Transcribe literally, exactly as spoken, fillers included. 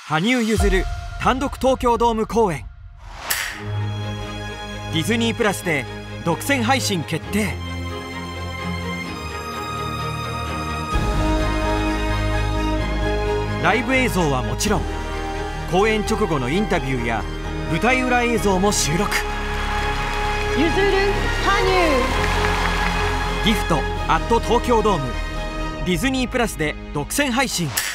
羽生結弦単独東京ドーム公演、ディズニープラスで独占配信決定。ライブ映像はもちろん、公演直後のインタビューや舞台裏映像も収録。 ゆずる羽生ギフトアット東京ドーム、ディズニープラスで独占配信。